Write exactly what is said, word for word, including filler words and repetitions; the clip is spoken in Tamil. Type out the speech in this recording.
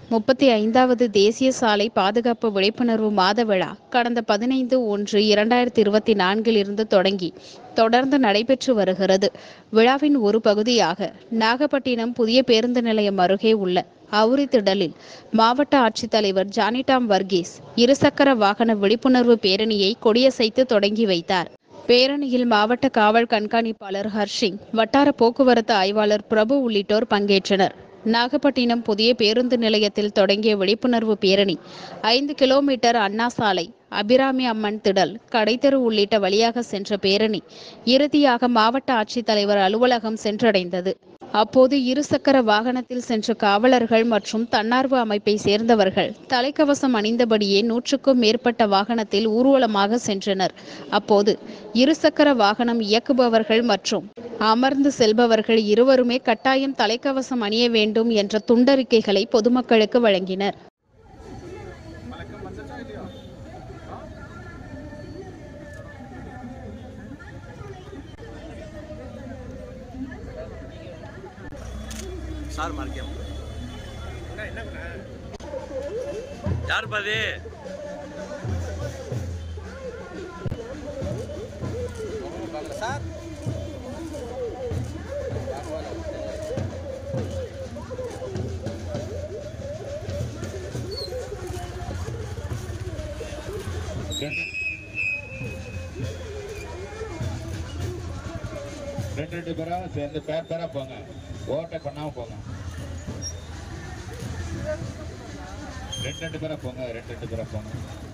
முப்பத்தி ஐந்தாவது தேசிய சாலை பாதுகாப்பு விழிப்புணர்வு மாத விழா கடந்த பதினைந்து ஒன்று இரண்டாயிரத்தி இருபத்தி நான்கில் இருந்து தொடங்கி தொடர்ந்து நடைபெற்று வருகிறது. விழாவின் ஒரு பகுதியாக நாகப்பட்டினம் புதிய பேருந்து நிலையம் அருகே உள்ள அவுரித்திடலில் மாவட்ட ஆட்சித்தலைவர் ஜானிடாம் வர்கீஸ் இருசக்கர வாகன விழிப்புணர்வு பேரணியை கொடியசைத்து தொடங்கி வைத்தார். பேரணியில் மாவட்ட காவல் கண்காணிப்பாளர் ஹர்ஷிங், வட்டார போக்குவரத்து ஆய்வாளர் பிரபு உள்ளிட்டோர் பங்கேற்றனர். நாகப்பட்டினம் புதிய பேருந்து நிலையத்தில் தொடங்கிய விழிப்புணர்வு பேரணி ஐந்து கிலோமீட்டர் அண்ணா சாலை, அபிராமி அம்மன் திடல், கடைத்தெரு உள்ளிட்ட வழியாக சென்ற பேரணி இறுதியாக மாவட்ட ஆட்சித்தலைவர் அலுவலகம் சென்றடைந்தது. அப்போது இருசக்கர வாகனத்தில் சென்ற காவலர்கள் மற்றும் தன்னார்வ அமைப்பை சேர்ந்தவர்கள் தலைக்கவசம் அணிந்தபடியே நூற்றுக்கும் மேற்பட்ட வாகனத்தில் ஊர்வலமாக சென்றனர். அப்போது இருசக்கர வாகனம் இயக்குபவர்கள் மற்றும் அமர்ந்து செல்பவர்கள் இருவருமே கட்டாயம் தலைக்கவசம் அணிய வேண்டும் என்ற துண்டறிக்கைகளை பொதுமக்களுக்கு வழங்கினர். சார் மார்க்கியம் யார் பாதி சார் ரெண்டு ரெண்டு பேரா சேர்ந்து பேர் பேரா போங்க, ஓட்டை பண்ணாம போங்க. ரெண்டு ரெண்டு பேரா போங்க ரெண்டு ரெண்டு பேரா போங்க